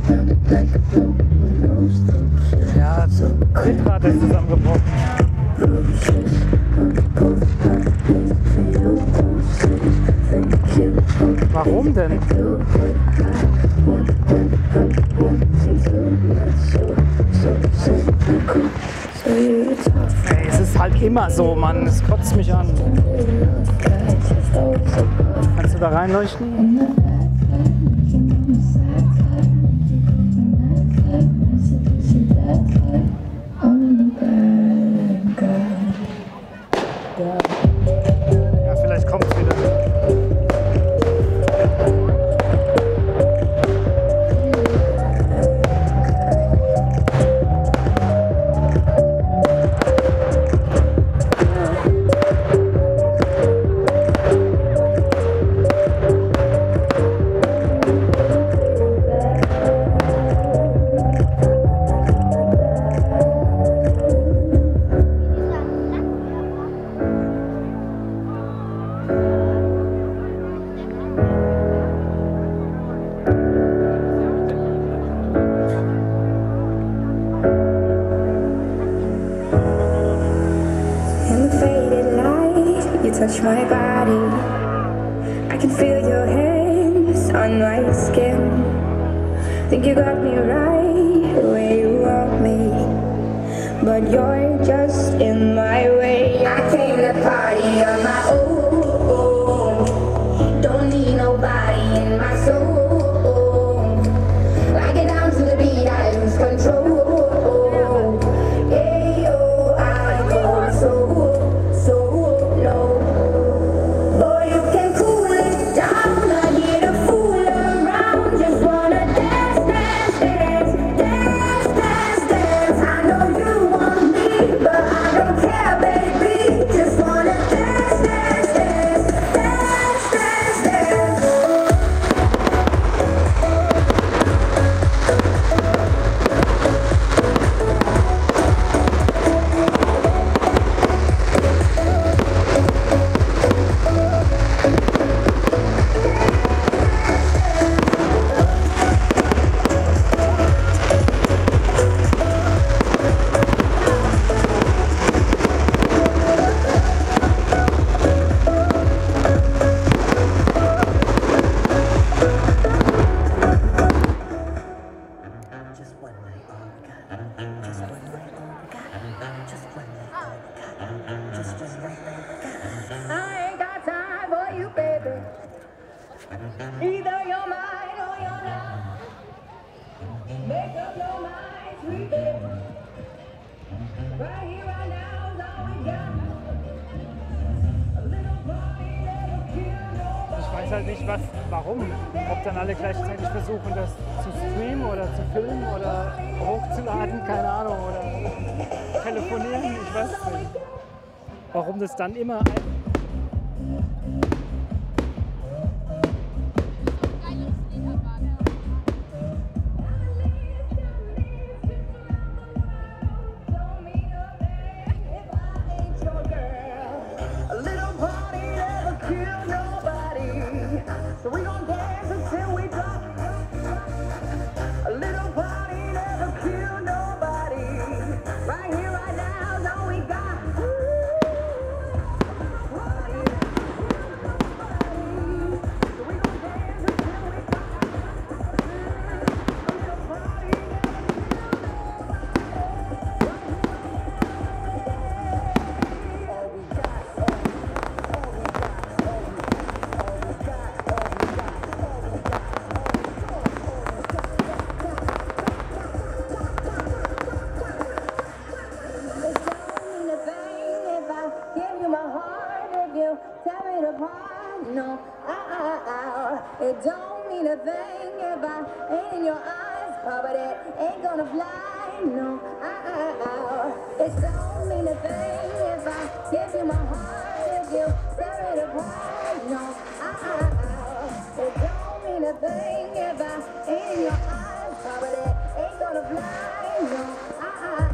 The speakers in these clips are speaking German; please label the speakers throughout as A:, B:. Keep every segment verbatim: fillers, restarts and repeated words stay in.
A: Ja, das Rad ist zusammengebrochen. Warum denn? Ey, es ist halt immer so, Mann. Es kotzt mich an. Kannst du da reinleuchten? Ja, vielleicht kommt es wieder.
B: Touch my body, I can feel your hands on my skin. Think you got me right where you want me, but you're just in my way. I came to party on my own, don't need nobody in my soul. I get down to the beat, I lose control. Yeah, oh, I go so, so low. Either you're mine or you're not. Make up your mind, sweet baby. Right here, right now is all we got. A little party that'll kill nobody.
A: Ich weiß halt nicht, was, warum. Ob dann alle gleichzeitig versuchen, das zu streamen oder zu filmen oder hochzuladen, keine Ahnung, oder telefonieren, ich weiß es nicht. Warum das dann immer...
B: No, uh-uh-uh. It don't mean a thing if I ain't in your eyes, but it ain't gonna fly. No, uh-uh-uh. It don't mean a thing if I give you my heart, if you tear it apart. No, uh-uh-uh. It don't mean a thing if I ain't in your eyes, but it ain't gonna fly. No, uh-uh-uh.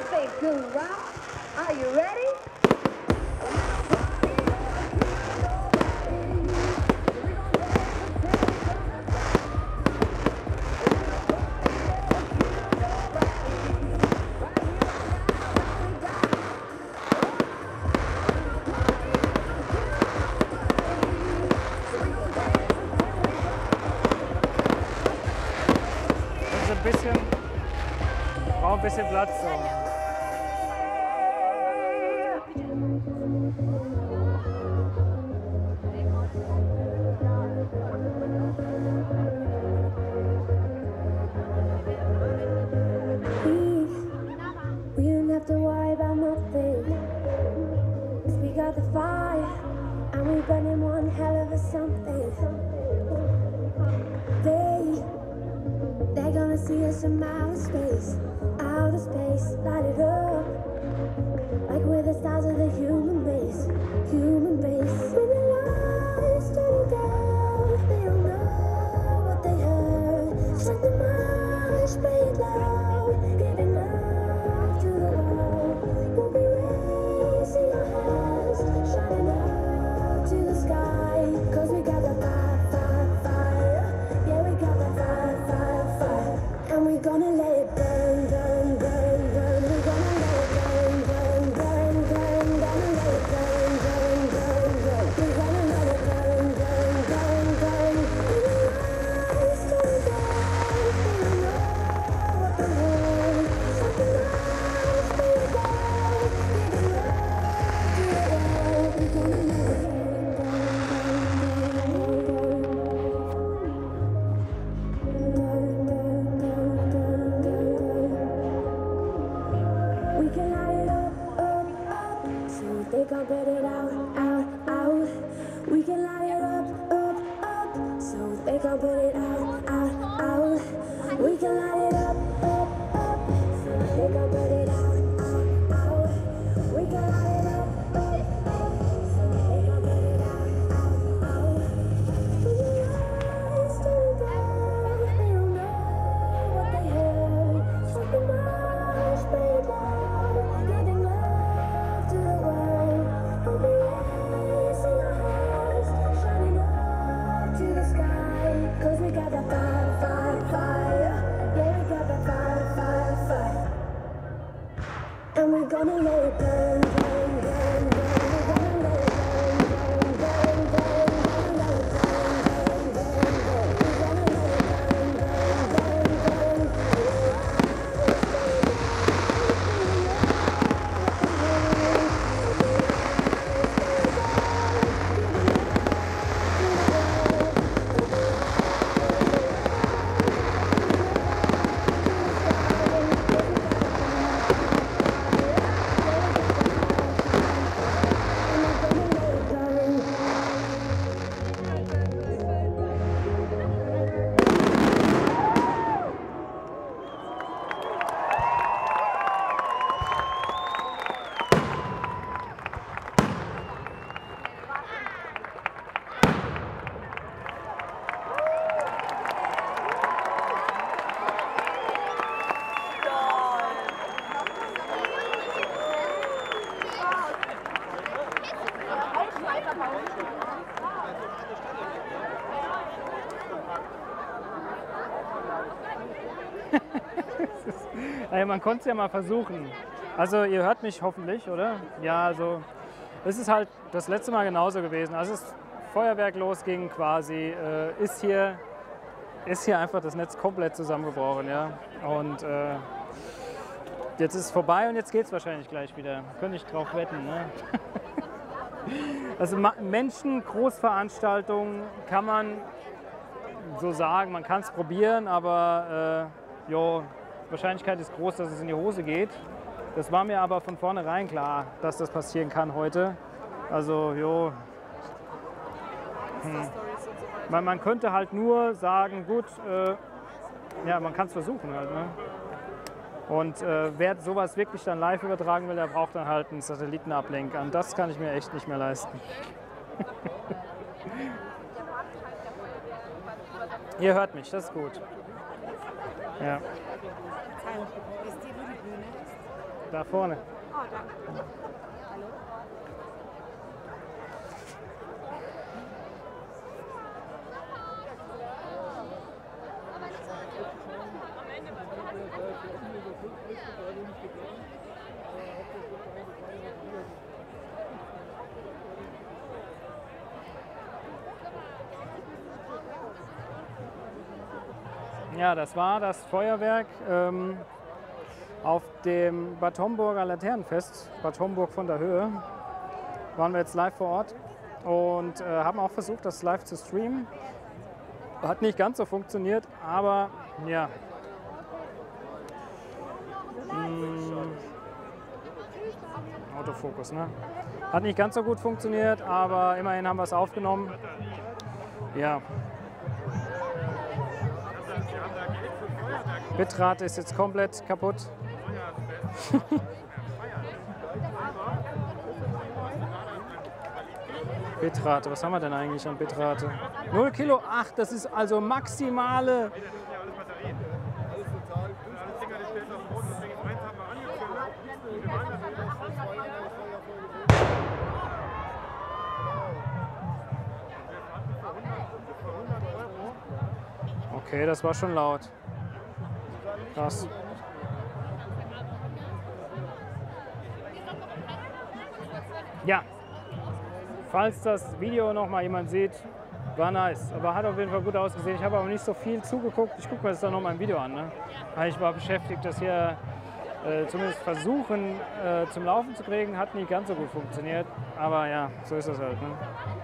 B: big good rock. Are you ready?
A: Ein bisschen, braucht ein bisschen Platz so.
B: We, we don't have to worry about nothing. 'Cause we got the fire and we burning one hell of a something. They They're gonna see us from outer space, outer space, light it up. Like we're the stars of the human race, human race. When the lights turn down, they don't know what they heard. Strike the march, play it loud, giving love to the world. We'll be raising our hands, shining up to the sky. 'Cause we got the fire, fire, fire. Yeah, we got the fire, fire, fire. And we're gonna let it burn, burn, burn, burn. We're gonna let it burn, burn, burn, burn. Gonna let it burn, burn, burn, burn. We're gonna let it burn, burn, burn, burn. In the lights turn down, they don't know what they heard. Shut the lights, play it loud, giving love to the world. We're gonna let it burn, burn, burn, burn, burn. We can light it up, up, up, so they can't put it out, out, out. We can light it up, up, up, so they can't put it out, out, out. We can light it up, up, up, so they can't put it out, out, out. We can light it up, up, up, so they can't put it out, out, out. When the lights turn down, they don't know what they heard. Strike the march, play it loud, giving love to the world. We'll be raising our hands, shining up to the sky. 'Cause we got the fire, fire, fire. Yeah, we got the fire, fire, fire. And we're gonna let it burn, burn, burn, burn. We're gonna let it burn, burn, burn, burn. Gonna let it burn, burn, burn, burn. We're gonna let it burn, burn, burn, burn.
A: Ey, man konnte es ja mal versuchen. Also ihr hört mich hoffentlich, oder? Ja, also es ist halt das letzte Mal genauso gewesen. Als das Feuerwerk losging quasi, äh, ist, hier, ist hier einfach das Netz komplett zusammengebrochen. Ja? Und äh, jetzt ist es vorbei und jetzt geht es wahrscheinlich gleich wieder. Könnte ich drauf wetten. Ne? Also Menschen, Großveranstaltungen kann man so sagen, man kann es probieren, aber äh, jo, die Wahrscheinlichkeit ist groß, dass es in die Hose geht. Das war mir aber von vornherein klar, dass das passieren kann heute. Also, jo. Hm. Man, man könnte halt nur sagen, gut, äh, ja, man kann es versuchen halt. Ne? Und äh, wer sowas wirklich dann live übertragen will, der braucht dann halt einen Satellitenablink. Und das kann ich mir echt nicht mehr leisten. Ihr hört mich, das ist gut. Ja.
C: Wisst ihr, wo die Bühne ist?
A: Da vorne.
C: Ah, danke. Hallo?
A: Ja, das war das Feuerwerk ähm, auf dem Bad Homburger Laternenfest, Bad Homburg von der Höhe. Waren wir jetzt live vor Ort und äh, haben auch versucht, das live zu streamen. Hat nicht ganz so funktioniert, aber ja. Hm, Autofokus, ne? Hat nicht ganz so gut funktioniert, aber immerhin haben wir es aufgenommen. Ja. Bitrate ist jetzt komplett kaputt. Bitrate, was haben wir denn eigentlich an Bitrate? null Kilo, ach, das ist also maximale. Okay, das war schon laut. Krass. Ja, falls das Video noch mal jemand sieht, war nice, aber hat auf jeden Fall gut ausgesehen. Ich habe aber nicht so viel zugeguckt. Ich gucke mir das dann noch mal im Video an. Ne? Weil ich war beschäftigt, das hier äh, zumindest versuchen äh, zum Laufen zu kriegen. Hat nicht ganz so gut funktioniert, aber ja, so ist das halt. Ne?